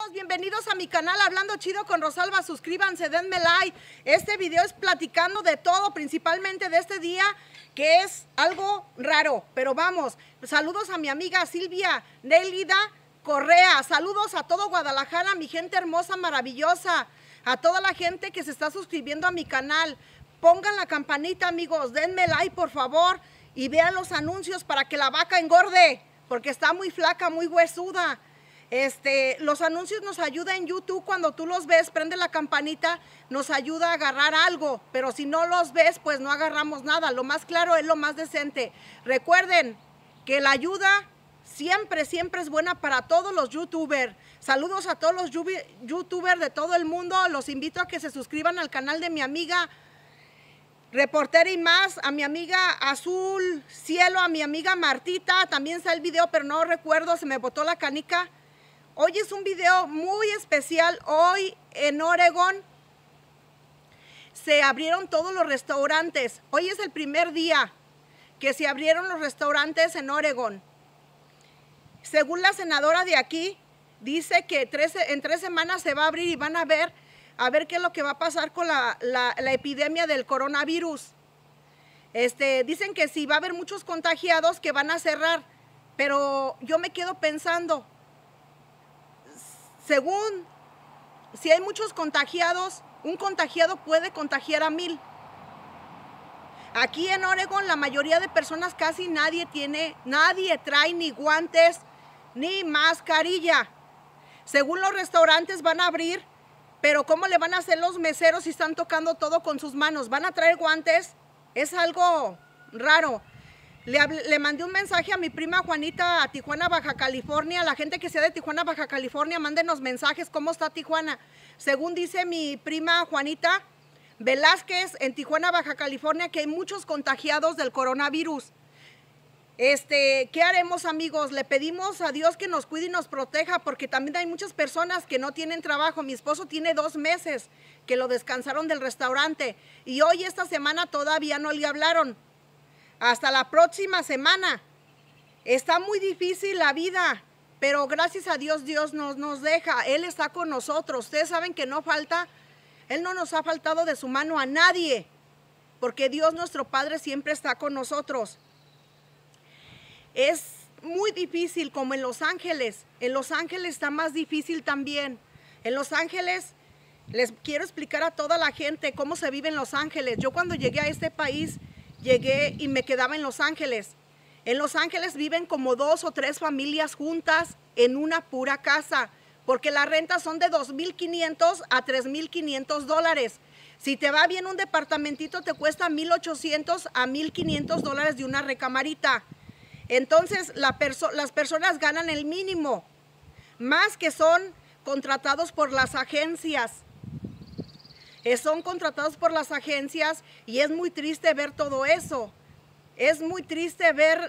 Bienvenidos a mi canal Hablando Chido con Rosalba. Suscríbanse, denme like. Este video es platicando de todo, principalmente de este día que es algo raro. Pero vamos, saludos a mi amiga Silvia Nelida Correa. Saludos a todo Guadalajara, mi gente hermosa, maravillosa. A toda la gente que se está suscribiendo a mi canal. Pongan la campanita, amigos. Denme like, por favor. Y vean los anuncios para que la vaca engorde. Porque está muy flaca, muy huesuda. Los anuncios nos ayudan en YouTube. Cuando tú los ves, prende la campanita, nos ayuda a agarrar algo. Pero si no los ves, pues no agarramos nada. Lo más claro es lo más decente. Recuerden que la ayuda siempre, siempre es buena para todos los youtubers. Saludos a todos los youtubers de todo el mundo. Los invito a que se suscriban al canal de mi amiga Reportera y Más, a mi amiga Azul Cielo, a mi amiga Martita. También está el video, pero no recuerdo, se me botó la canica. Hoy es un video muy especial. Hoy en Oregón se abrieron todos los restaurantes. Hoy es el primer día que se abrieron los restaurantes en Oregón. Según la senadora de aquí, dice que en 3 semanas se va a abrir y van a ver qué es lo que va a pasar con la epidemia del coronavirus. Dicen que sí va a haber muchos contagiados que van a cerrar, pero yo me quedo pensando, según, si hay muchos contagiados, un contagiado puede contagiar a 1000. Aquí en Oregón la mayoría de personas, casi nadie trae ni guantes ni mascarilla. Según los restaurantes van a abrir, pero ¿cómo le van a hacer los meseros si están tocando todo con sus manos? ¿Van a traer guantes? Es algo raro. Le mandé un mensaje a mi prima Juanita a Tijuana, Baja California. La gente que sea de Tijuana, Baja California, mándenos mensajes. ¿Cómo está Tijuana? Según dice mi prima Juanita Velázquez, en Tijuana, Baja California, que hay muchos contagiados del coronavirus. ¿Qué haremos, amigos? Le pedimos a Dios que nos cuide y nos proteja, porque también hay muchas personas que no tienen trabajo. Mi esposo tiene 2 meses que lo descansaron del restaurante y hoy, esta semana, todavía no le hablaron. Hasta la próxima semana. Está muy difícil la vida, pero gracias a Dios, Dios nos deja. Él está con nosotros. Ustedes saben que no falta, Él no nos ha faltado de su mano a nadie, porque Dios, nuestro Padre, siempre está con nosotros. Es muy difícil, como en Los Ángeles. En Los Ángeles está más difícil también. En Los Ángeles, les quiero explicar a toda la gente cómo se vive en Los Ángeles. Yo cuando llegué a este país, llegué y me quedaba en Los Ángeles. En Los Ángeles viven como 2 o 3 familias juntas en una pura casa, porque las rentas son de $2,500 a $3,500. Si te va bien, un departamentito te cuesta $1,800 a $1,500 de una recamarita. Entonces las personas ganan el mínimo, más que son contratados por las agencias. Son contratados por las agencias y es muy triste ver todo eso. Es muy triste ver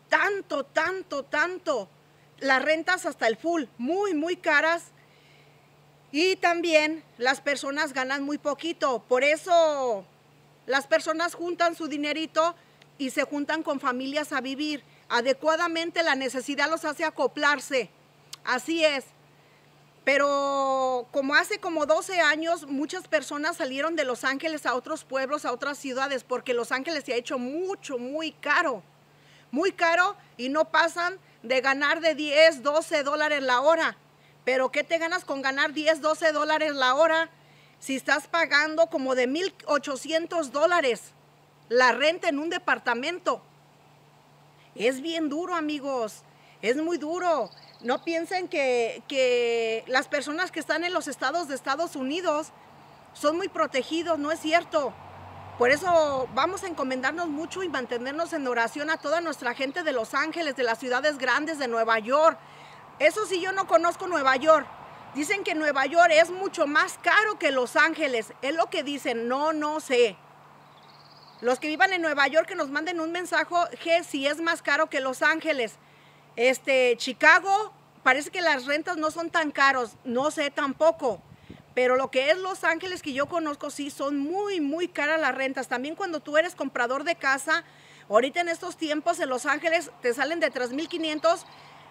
tanto. Las rentas hasta el full, muy caras. Y también las personas ganan muy poquito. Por eso las personas juntan su dinerito y se juntan con familias a vivir. Adecuadamente, la necesidad los hace acoplarse. Así es. Pero como hace como 12 años, muchas personas salieron de Los Ángeles a otros pueblos, a otras ciudades, porque Los Ángeles se ha hecho muy caro y no pasan de ganar de $10, $12 la hora. Pero ¿qué te ganas con ganar $10, $12 la hora si estás pagando como de $1,800 la renta en un departamento? Es bien duro, amigos, es muy duro. No piensen que las personas que están en los estados de Estados Unidos son muy protegidos, no es cierto. Por eso vamos a encomendarnos mucho y mantenernos en oración a toda nuestra gente de Los Ángeles, de las ciudades grandes, de Nueva York. Eso sí, yo no conozco Nueva York. Dicen que Nueva York es mucho más caro que Los Ángeles. Es lo que dicen, no sé. Los que vivan en Nueva York, que nos manden un mensaje si es más caro que Los Ángeles. Chicago, parece que las rentas no son tan caros, no sé tampoco. Pero lo que es Los Ángeles, que yo conozco, sí, son muy caras las rentas. También cuando tú eres comprador de casa, ahorita en estos tiempos en Los Ángeles te salen de $3,500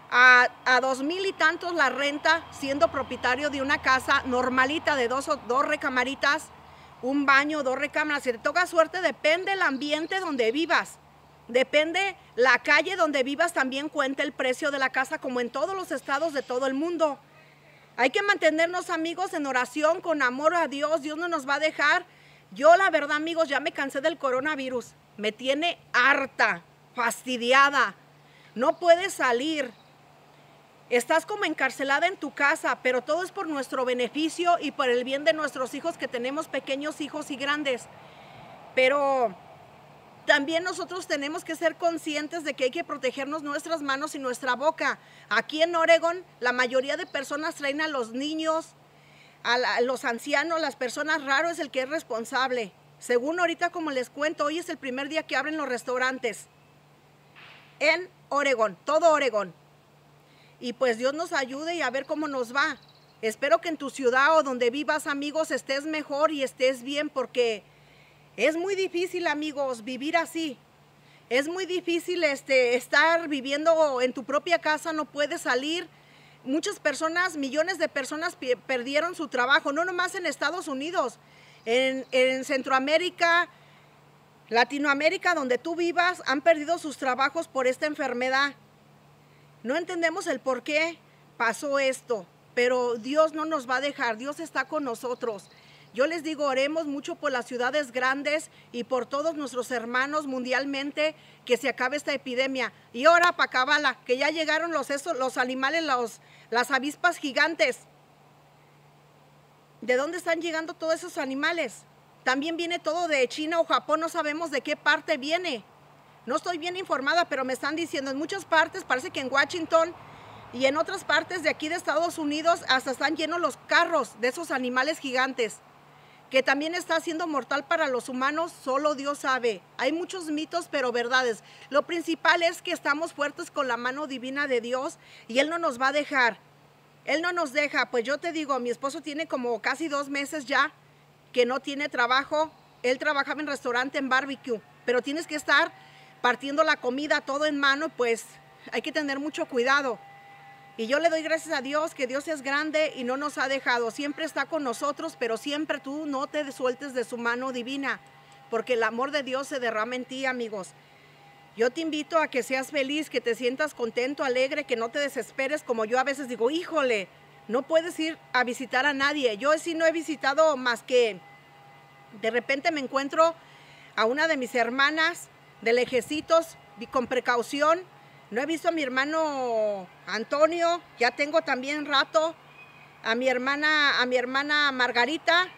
a 2,000 y tantos la renta, siendo propietario de una casa normalita de dos recamaritas, un baño, 2 recámaras. Si te toca suerte, depende el ambiente donde vivas, depende la calle donde vivas, también cuenta el precio de la casa, como en todos los estados de todo el mundo. Hay que mantenernos, amigos, en oración, con amor a Dios. Dios no nos va a dejar. Yo, la verdad, amigos, ya me cansé del coronavirus. Me tiene harta, fastidiada. No puedes salir. Estás como encarcelada en tu casa, pero todo es por nuestro beneficio y por el bien de nuestros hijos, que tenemos pequeños hijos y grandes. Pero también nosotros tenemos que ser conscientes de que hay que protegernos nuestras manos y nuestra boca. Aquí en Oregon, la mayoría de personas traen a los niños, a los ancianos, las personas raras, es el que es responsable. Según ahorita, como les cuento, hoy es el primer día que abren los restaurantes en Oregon, todo Oregon. Y pues Dios nos ayude y a ver cómo nos va. Espero que en tu ciudad o donde vivas, amigos, estés mejor y estés bien, porque es muy difícil, amigos, vivir así. Es muy difícil estar viviendo en tu propia casa, no puedes salir. Muchas personas, millones de personas perdieron su trabajo, no nomás en Estados Unidos, en Centroamérica, Latinoamérica, donde tú vivas, han perdido sus trabajos por esta enfermedad. No entendemos el por qué pasó esto, pero Dios no nos va a dejar, Dios está con nosotros. Yo les digo, oremos mucho por las ciudades grandes y por todos nuestros hermanos mundialmente, que se acabe esta epidemia. Y ahora para acabarla, que ya llegaron los animales, las avispas gigantes. ¿De dónde están llegando todos esos animales? También viene todo de China o Japón, no sabemos de qué parte viene. No estoy bien informada, pero me están diciendo en muchas partes, parece que en Washington y en otras partes de aquí de Estados Unidos, hasta están llenos los carros de esos animales gigantes, que también está siendo mortal para los humanos, solo Dios sabe. Hay muchos mitos, pero verdades. Lo principal es que estamos fuertes con la mano divina de Dios y Él no nos va a dejar. Él no nos deja. Pues yo te digo, mi esposo tiene como casi 2 meses ya que no tiene trabajo. Él trabajaba en restaurante, en barbecue, pero tienes que estar partiendo la comida todo en mano, pues hay que tener mucho cuidado. Y yo le doy gracias a Dios, que Dios es grande y no nos ha dejado. Siempre está con nosotros, pero siempre tú no te sueltes de su mano divina, porque el amor de Dios se derrama en ti, amigos. Yo te invito a que seas feliz, que te sientas contento, alegre, que no te desesperes, como yo a veces digo, híjole, no puedes ir a visitar a nadie. Yo sí no he visitado más que de repente me encuentro a una de mis hermanas de lejecitos y con precaución. No he visto a mi hermano Antonio, ya tengo también rato, a mi hermana Margarita.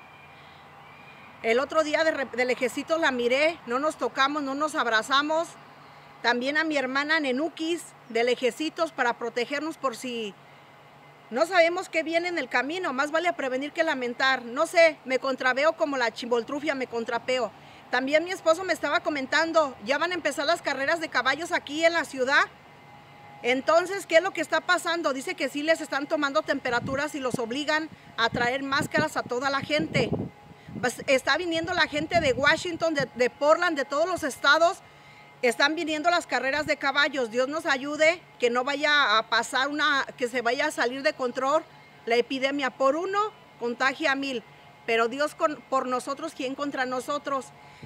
El otro día de lejecitos la miré, no nos tocamos, no nos abrazamos. También a mi hermana Nenukis, de lejecitos, para protegernos por si no sabemos qué viene en el camino. Más vale prevenir que lamentar. No sé, me contraveo como la chimboltrufia, me contrapeo. También mi esposo me estaba comentando, ya van a empezar las carreras de caballos aquí en la ciudad. Entonces, ¿qué es lo que está pasando? Dice que sí les están tomando temperaturas y los obligan a traer máscaras a toda la gente. Pues está viniendo la gente de Washington, de Portland, de todos los estados. Están viniendo las carreras de caballos. Dios nos ayude, que no vaya a pasar que se vaya a salir de control la epidemia. Por uno, contagia a 1000. Pero Dios por nosotros, ¿quién contra nosotros?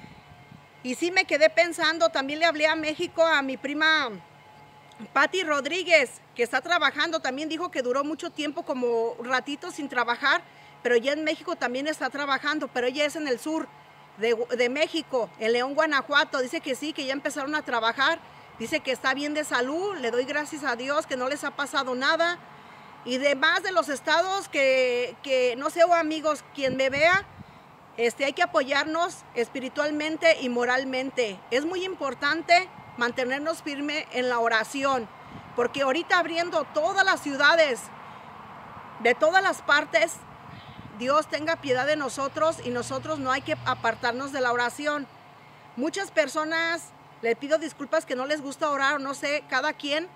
Y sí me quedé pensando, también le hablé a México, a mi prima Patti Rodríguez, que está trabajando. También dijo que duró mucho tiempo, como ratito sin trabajar, pero ya en México también está trabajando, pero ella es en el sur de México, en León, Guanajuato. Dice que sí, que ya empezaron a trabajar. Dice que está bien de salud. Le doy gracias a Dios que no les ha pasado nada. Y demás de los estados que no sé, amigos, quien me vea, hay que apoyarnos espiritualmente y moralmente. Es muy importante mantenernos firmes en la oración, porque ahorita abriendo todas las ciudades, de todas las partes, Dios tenga piedad de nosotros y nosotros no hay que apartarnos de la oración. Muchas personas, les pido disculpas que no les gusta orar, o no sé, cada quien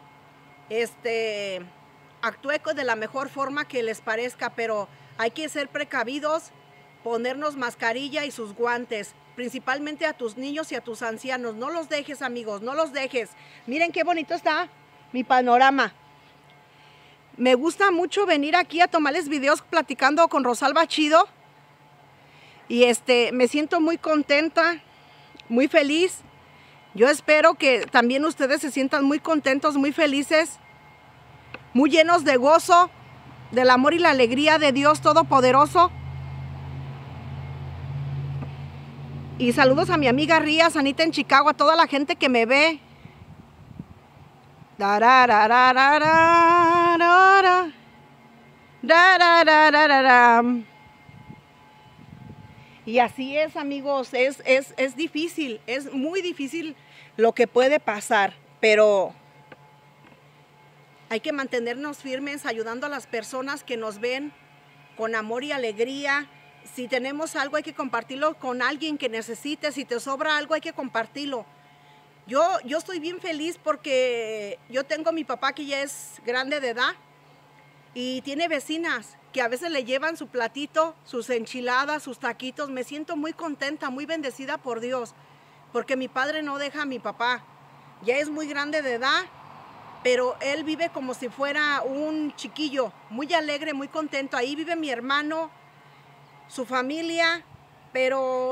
actúe de la mejor forma que les parezca, pero hay que ser precavidos, ponernos mascarilla y sus guantes, principalmente a tus niños y a tus ancianos. No los dejes, amigos, no los dejes. Miren qué bonito está mi panorama. Me gusta mucho venir aquí a tomarles videos platicando con Rosalba Chido. Y me siento muy contenta, muy feliz. Yo espero que también ustedes se sientan muy contentos, muy felices, muy llenos de gozo, del amor y la alegría de Dios Todopoderoso. Y saludos a mi amiga Rías, Anita en Chicago, a toda la gente que me ve. Y así es, amigos, es difícil, es muy difícil lo que puede pasar, pero hay que mantenernos firmes ayudando a las personas que nos ven con amor y alegría. Si tenemos algo hay que compartirlo con alguien que necesite, si te sobra algo hay que compartirlo. Yo estoy bien feliz porque yo tengo a mi papá que ya es grande de edad y tiene vecinas que a veces le llevan su platito, sus enchiladas, sus taquitos. Me siento muy contenta, muy bendecida por Dios, porque mi padre no deja a mi papá. Ya es muy grande de edad, pero él vive como si fuera un chiquillo, muy alegre, muy contento. Ahí vive mi hermano, su familia, pero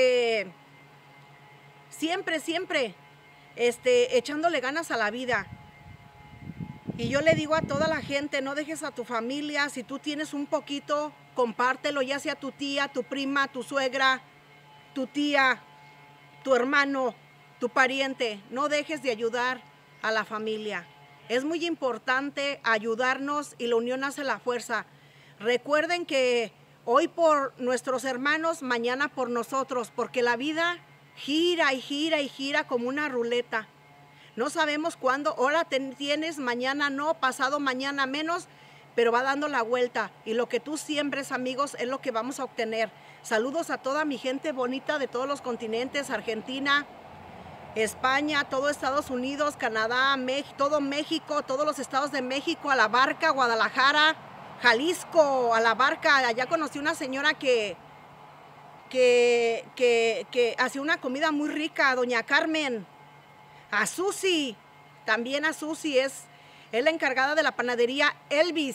siempre echándole ganas a la vida. Y yo le digo a toda la gente, no dejes a tu familia, si tú tienes un poquito, compártelo, ya sea tu tía, tu prima, tu suegra, tu tía, tu hermano, tu pariente. No dejes de ayudar a la familia. Es muy importante ayudarnos y la unión hace la fuerza. Recuerden que hoy por nuestros hermanos, mañana por nosotros, porque la vida gira y gira y gira como una ruleta. No sabemos cuándo, ahora tienes, mañana no, pasado mañana menos, pero va dando la vuelta. Y lo que tú siembres, amigos, es lo que vamos a obtener. Saludos a toda mi gente bonita de todos los continentes, Argentina, España, todo Estados Unidos, Canadá, todo México, todos los estados de México, a La Barca, Guadalajara, Jalisco, a La Barca. Allá conocí una señora que hacía una comida muy rica, doña Carmen. A Susi, también a Susi, es la encargada de la panadería Elvis,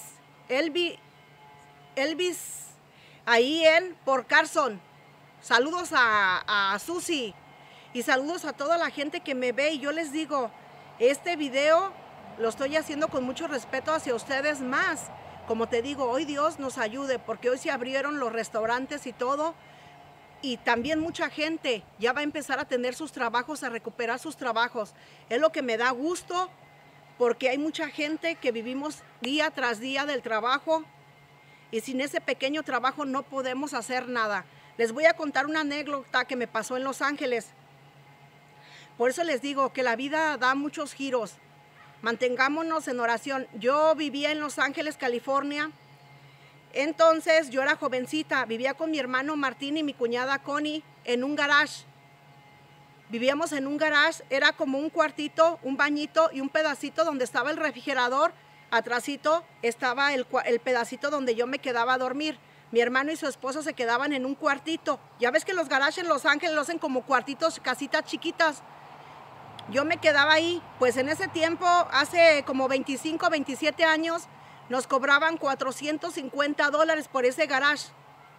ahí en Port Carson. Saludos a Susi y saludos a toda la gente que me ve. Y yo les digo, este video lo estoy haciendo con mucho respeto hacia ustedes más. Como te digo, hoy Dios nos ayude, porque hoy se abrieron los restaurantes y todo. Y también mucha gente ya va a empezar a tener sus trabajos, a recuperar sus trabajos. Es lo que me da gusto, porque hay mucha gente que vivimos día tras día del trabajo y sin ese pequeño trabajo no podemos hacer nada. Les voy a contar una anécdota que me pasó en Los Ángeles. Por eso les digo que la vida da muchos giros. Mantengámonos en oración. Yo vivía en Los Ángeles, California. Entonces yo era jovencita, vivía con mi hermano Martín y mi cuñada Connie en un garage. Vivíamos en un garage, era como un cuartito, un bañito y un pedacito donde estaba el refrigerador. Atrásito estaba el pedacito donde yo me quedaba a dormir. Mi hermano y su esposa se quedaban en un cuartito. Ya ves que los garages en Los Ángeles lo hacen como cuartitos, casitas chiquitas. Yo me quedaba ahí, pues en ese tiempo, hace como 25, 27 años, nos cobraban $450 por ese garage.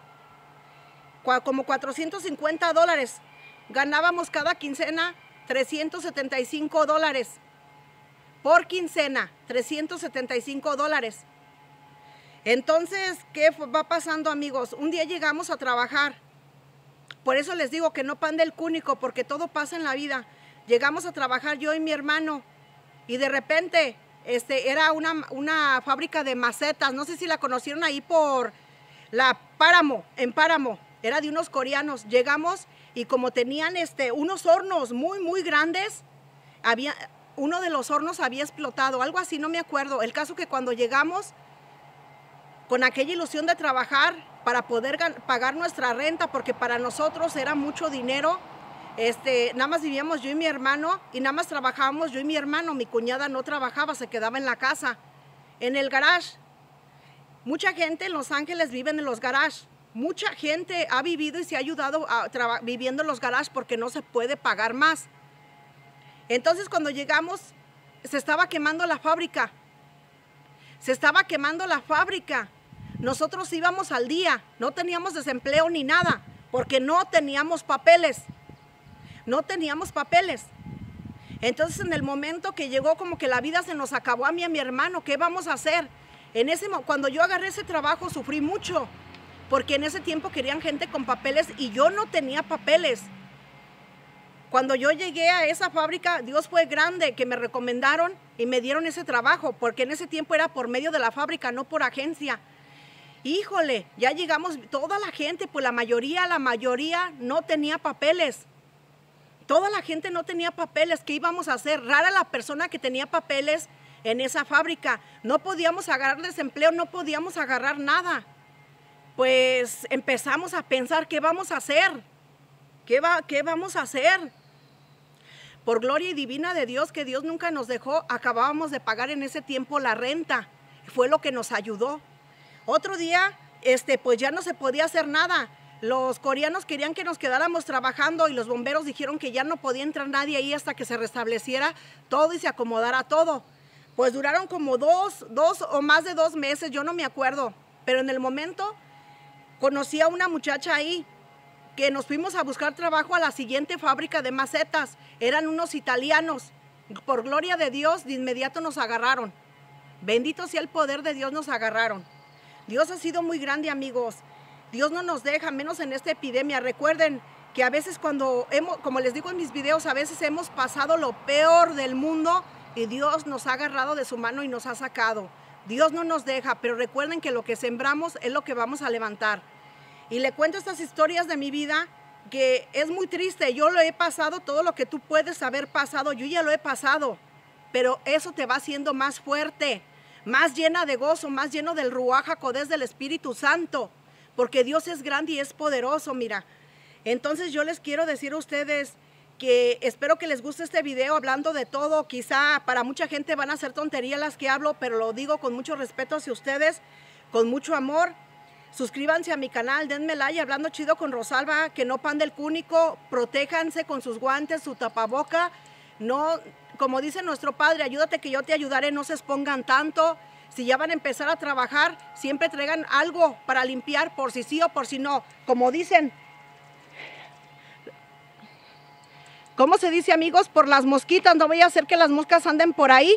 Como $450. Ganábamos cada quincena $375. Por quincena, $375. Entonces, ¿qué va pasando, amigos? Un día llegamos a trabajar. Por eso les digo que no pan del cúnico, porque todo pasa en la vida. Llegamos a trabajar yo y mi hermano y de repente era una fábrica de macetas. No sé si la conocieron ahí por la Páramo, en Páramo. Era de unos coreanos. Llegamos y como tenían unos hornos muy grandes, uno de los hornos había explotado, algo así, no me acuerdo. El caso que cuando llegamos, con aquella ilusión de trabajar para poder pagar nuestra renta, porque para nosotros era mucho dinero, nada más vivíamos yo y mi hermano y nada más trabajábamos yo y mi hermano. Mi cuñada no trabajaba, se quedaba en la casa, en el garage. Mucha gente en Los Ángeles vive en los garages. Mucha gente ha vivido y se ha ayudado viviendo en los garages porque no se puede pagar más. Entonces cuando llegamos se estaba quemando la fábrica. se estaba quemando la fábrica. Nosotros íbamos al día, no teníamos desempleo ni nada, porque no teníamos papeles. No teníamos papeles. Entonces en el momento que llegó como que la vida se nos acabó a mí y a mi hermano, ¿qué vamos a hacer? Cuando yo agarré ese trabajo sufrí mucho, porque en ese tiempo querían gente con papeles y yo no tenía papeles. Cuando yo llegué a esa fábrica, Dios fue grande, que me recomendaron y me dieron ese trabajo, porque en ese tiempo era por medio de la fábrica, no por agencia. Híjole, ya llegamos, toda la gente, pues la mayoría no tenía papeles. Toda la gente no tenía papeles. ¿Qué íbamos a hacer? Rara la persona que tenía papeles en esa fábrica. No podíamos agarrar desempleo, no podíamos agarrar nada. Pues empezamos a pensar, ¿qué vamos a hacer? ¿Qué vamos a hacer? Por gloria y divina de Dios, que Dios nunca nos dejó, acabábamos de pagar en ese tiempo la renta. Fue lo que nos ayudó. Otro día, pues ya no se podía hacer nada. Los coreanos querían que nos quedáramos trabajando y los bomberos dijeron que ya no podía entrar nadie ahí hasta que se restableciera todo y se acomodara todo. Pues duraron como dos o más de 2 meses, yo no me acuerdo. Pero en el momento conocí a una muchacha ahí que nos fuimos a buscar trabajo a la siguiente fábrica de macetas. Eran unos italianos. Por gloria de Dios, de inmediato nos agarraron. Bendito sea el poder de Dios, nos agarraron. Dios ha sido muy grande, amigos. Dios no nos deja, menos en esta epidemia. Recuerden que a veces como les digo en mis videos, a veces hemos pasado lo peor del mundo y Dios nos ha agarrado de su mano y nos ha sacado. Dios no nos deja, pero recuerden que lo que sembramos es lo que vamos a levantar. Y le cuento estas historias de mi vida que es muy triste. Yo lo he pasado, todo lo que tú puedes haber pasado, yo ya lo he pasado. Pero eso te va haciendo más fuerte, más llena de gozo, más lleno del Ruach HaKodesh del Espíritu Santo. Porque Dios es grande y es poderoso, mira. Entonces yo les quiero decir a ustedes que espero que les guste este video hablando de todo. Quizá para mucha gente van a ser tonterías las que hablo, pero lo digo con mucho respeto hacia ustedes, con mucho amor. Suscríbanse a mi canal, denme like, hablando chido con Rosalba, que no pan del cúnico, protéjanse con sus guantes, su tapaboca. No, como dice nuestro Padre, ayúdate que yo te ayudaré, no se expongan tanto. Si ya van a empezar a trabajar, siempre traigan algo para limpiar por si sí o por si no. Como dicen, ¿cómo se dice, amigos? Por las mosquitas, no voy a hacer que las moscas anden por ahí.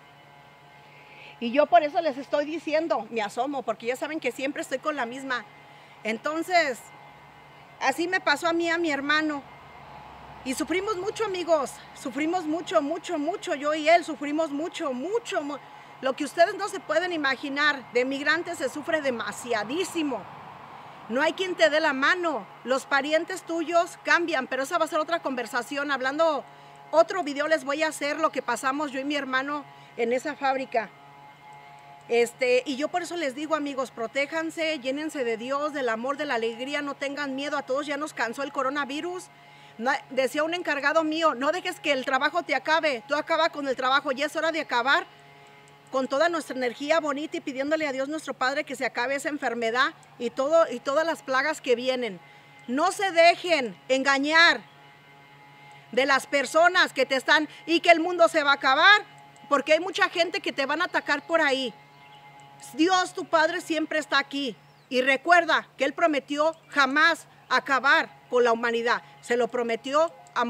Y yo por eso les estoy diciendo, me asomo, porque ya saben que siempre estoy con la misma. Entonces, así me pasó a mí, a mi hermano. Y sufrimos mucho, amigos, sufrimos mucho, yo y él sufrimos mucho. Lo que ustedes no se pueden imaginar, de migrantes se sufre demasiadísimo. No hay quien te dé la mano. Los parientes tuyos cambian, pero esa va a ser otra conversación. Hablando, otro video les voy a hacer lo que pasamos yo y mi hermano en esa fábrica. Y yo por eso les digo, amigos, protéjanse, llénense de Dios, del amor, de la alegría, no tengan miedo. A todos ya nos cansó el coronavirus. No, decía un encargado mío, no dejes que el trabajo te acabe. Tú acaba con el trabajo, ya es hora de acabar con toda nuestra energía bonita y pidiéndole a Dios nuestro Padre que se acabe esa enfermedad y todas las plagas que vienen. No se dejen engañar de las personas que te están y que el mundo se va a acabar, porque hay mucha gente que te van a atacar por ahí. Dios, tu Padre, siempre está aquí. Y recuerda que Él prometió jamás acabar con la humanidad. Se lo prometió a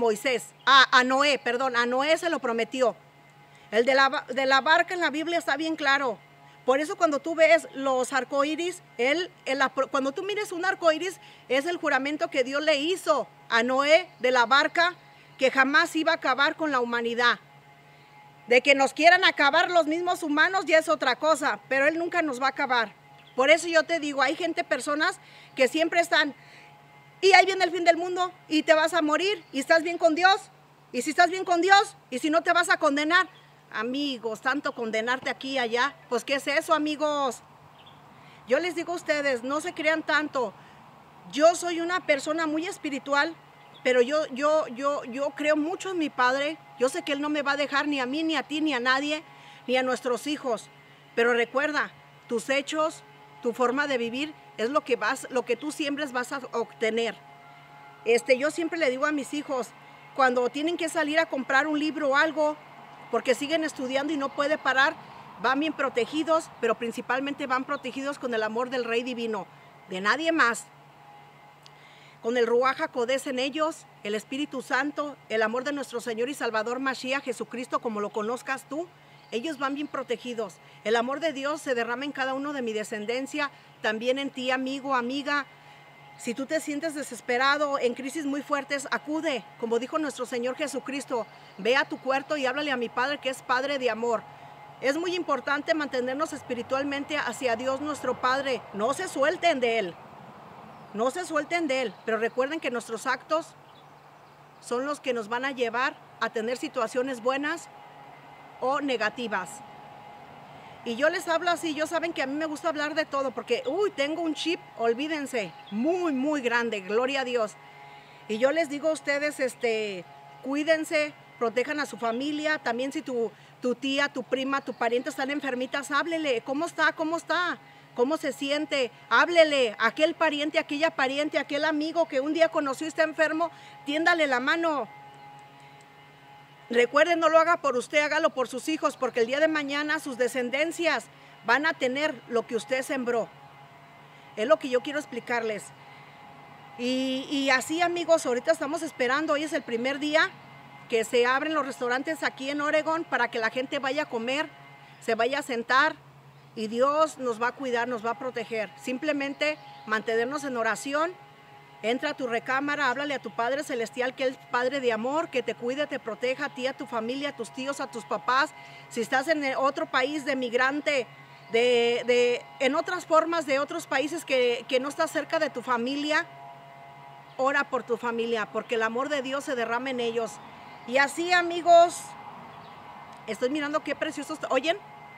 Noé se lo prometió. El de la barca en la Biblia está bien claro. Por eso cuando tú ves los arcoíris, cuando tú mires un arcoíris, es el juramento que Dios le hizo a Noé de la barca, que jamás iba a acabar con la humanidad. De que nos quieran acabar los mismos humanos ya es otra cosa, pero Él nunca nos va a acabar. Por eso yo te digo, hay personas que siempre están, y ahí viene el fin del mundo, y te vas a morir, y estás bien con Dios. Y si estás bien con Dios, y si no te vas a condenar. Amigos, tanto condenarte aquí y allá, pues ¿qué es eso, amigos? Yo les digo a ustedes, no se crean tanto. Yo soy una persona muy espiritual, pero yo creo mucho en mi Padre. Yo sé que Él no me va a dejar ni a mí, ni a ti, ni a nadie, ni a nuestros hijos. Pero recuerda, tus hechos, tu forma de vivir, es lo que tú siembres vas a obtener. Yo siempre le digo a mis hijos, cuando tienen que salir a comprar un libro o algo, porque siguen estudiando y no puede parar, van bien protegidos, pero principalmente van protegidos con el amor del Rey Divino, de nadie más. Con el Ruaj HaKodesh en ellos, el Espíritu Santo, el amor de nuestro Señor y Salvador Mashiach, Jesucristo, como lo conozcas tú, ellos van bien protegidos. El amor de Dios se derrama en cada uno de mi descendencia, también en ti, amigo, amiga. Si tú te sientes desesperado, en crisis muy fuertes, acude, como dijo nuestro Señor Jesucristo, ve a tu cuarto y háblale a mi Padre, que es Padre de amor. Es muy importante mantenernos espiritualmente hacia Dios nuestro Padre. No se suelten de Él. No se suelten de Él. Pero recuerden que nuestros actos son los que nos van a llevar a tener situaciones buenas o negativas. Y yo les hablo así, yo saben que a mí me gusta hablar de todo, porque, tengo un chip, olvídense, muy, muy grande, gloria a Dios. Y yo les digo a ustedes, cuídense, protejan a su familia, también si tu tía, tu prima, tu pariente están enfermitas, háblele, ¿cómo está? ¿Cómo está? ¿Cómo se siente? Háblele, aquel pariente, aquella pariente, aquel amigo que un día conoció y está enfermo, tiéndale la mano. Recuerden, no lo haga por usted, hágalo por sus hijos, porque el día de mañana sus descendencias van a tener lo que usted sembró. Es lo que yo quiero explicarles. Y así, amigos, ahorita estamos esperando, hoy es el primer día que se abren los restaurantes aquí en Oregon para que la gente vaya a comer, se vaya a sentar y Dios nos va a cuidar, nos va a proteger. Simplemente mantenernos en oración. Entra a tu recámara, háblale a tu Padre Celestial, que es Padre de amor, que te cuide, te proteja a ti, a tu familia, a tus tíos, a tus papás. Si estás en otro país de migrante, en otras formas de otros países que no estás cerca de tu familia, ora por tu familia, porque el amor de Dios se derrama en ellos. Y así, amigos, estoy mirando qué preciosos. ¿Oyen?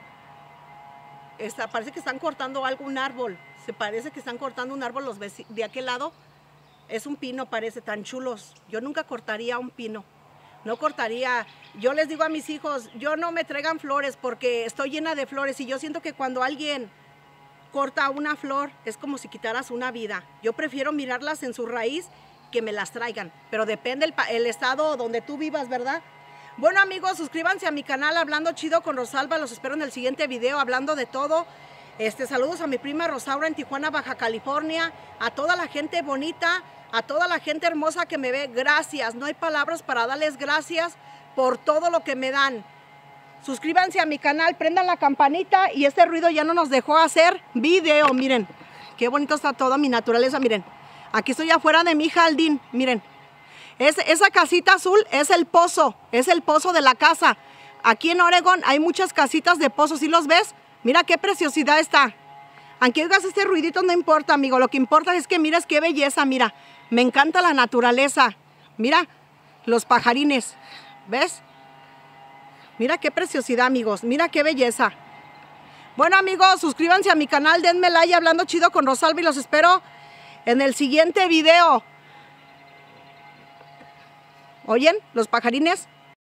Parece que están cortando algún árbol. Se parece que están cortando un árbol los vecinos de aquel lado. Es un pino, parece, tan chulos. Yo nunca cortaría un pino. No cortaría. Yo les digo a mis hijos, yo no me traigan flores porque estoy llena de flores. Y yo siento que cuando alguien corta una flor, es como si quitaras una vida. Yo prefiero mirarlas en su raíz que me las traigan. Pero depende el estado donde tú vivas, ¿verdad? Bueno, amigos, suscríbanse a mi canal Hablando Chido con Rosalba. Los espero en el siguiente video hablando de todo. Saludos a mi prima Rosaura en Tijuana, Baja California, a toda la gente bonita, a toda la gente hermosa que me ve. Gracias, no hay palabras para darles gracias por todo lo que me dan. Suscríbanse a mi canal, prendan la campanita y este ruido ya no nos dejó hacer video. Miren, qué bonito está toda mi naturaleza, miren. Aquí estoy afuera de mi jardín, miren. Esa casita azul es el pozo de la casa. Aquí en Oregon hay muchas casitas de pozos, ¿sí los ves? Mira qué preciosidad está. Aunque oigas este ruidito no importa, amigo. Lo que importa es que mires qué belleza, mira. Me encanta la naturaleza. Mira los pajarines. ¿Ves? Mira qué preciosidad, amigos. Mira qué belleza. Bueno, amigos, suscríbanse a mi canal. Denme like Hablando Chido con Rosalba y los espero en el siguiente video. ¿Oyen los pajarines?